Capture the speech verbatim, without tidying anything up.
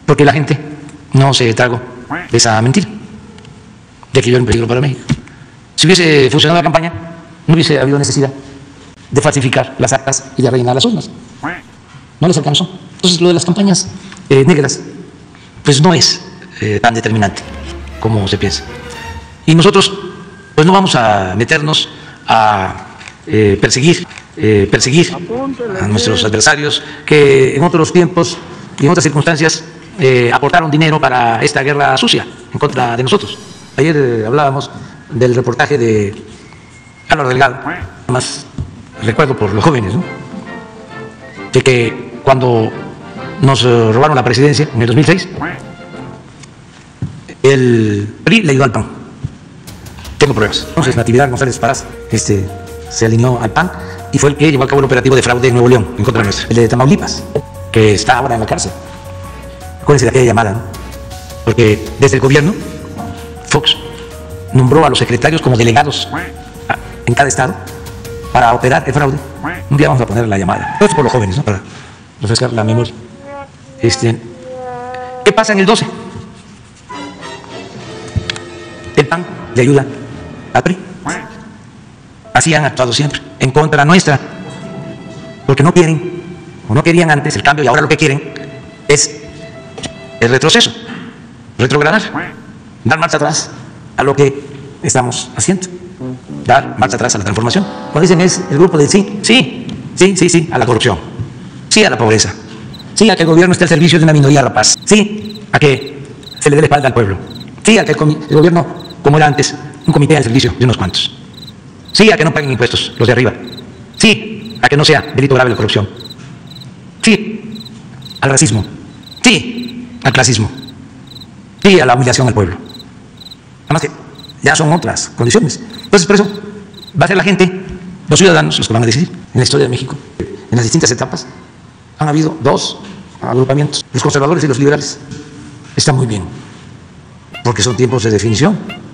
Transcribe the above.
porque la gente no se tragó de esa mentira, de que yo era un peligro para México. Si hubiese funcionado la campaña, no hubiese habido necesidad de falsificar las actas y de rellenar las urnas. No les alcanzó. Entonces, lo de las campañas eh, negras, pues no es eh, tan determinante como se piensa. Y nosotros, pues no vamos a meternos a eh, perseguir, eh, perseguir a nuestros adversarios que en otros tiempos y en otras circunstancias eh, aportaron dinero para esta guerra sucia en contra de nosotros. Ayer eh, hablábamos del reportaje de Álvaro Delgado, más recuerdo por los jóvenes, ¿no?, de que cuando nos robaron la presidencia en el dos mil seis, el P R I le ayudó al P A N. Tengo pruebas. Entonces, Natividad González Parás este, se alineó al P A N y fue el que llevó a cabo el operativo de fraude en Nuevo León, en contra nuestra. El de Tamaulipas, que está ahora en la cárcel. Acuérdense de aquella llamada, ¿no? Porque desde el gobierno, Fox nombró a los secretarios como delegados en cada estado para operar el fraude. Un día vamos a poner la llamada. Esto es por los jóvenes, ¿no?, para refrescar la memoria. Este, ¿Qué pasa en el doce? El P A N le ayuda al P R I. Así han actuado siempre, en contra nuestra, porque no quieren, o no querían antes el cambio, y ahora lo que quieren es el retroceso, retrogradar, dar marcha atrás a lo que estamos haciendo, dar marcha atrás a la transformación. Cuando dicen es el grupo del sí, sí, sí, sí, sí, a la corrupción, sí a la pobreza, sí a que el gobierno esté al servicio de una minoría rapaz, sí a que se le dé la espalda al pueblo, sí a que el, el gobierno, como era antes, un comité al servicio de unos cuantos, sí a que no paguen impuestos los de arriba, sí a que no sea delito grave la corrupción, sí al racismo, sí al clasismo, sí a la humillación al pueblo. Además que ya son otras condiciones. Entonces, por eso va a ser la gente, los ciudadanos, los que van a decidir. En la historia de México, en las distintas etapas, han habido dos agrupamientos, los conservadores y los liberales. Está muy bien, porque son tiempos de definición.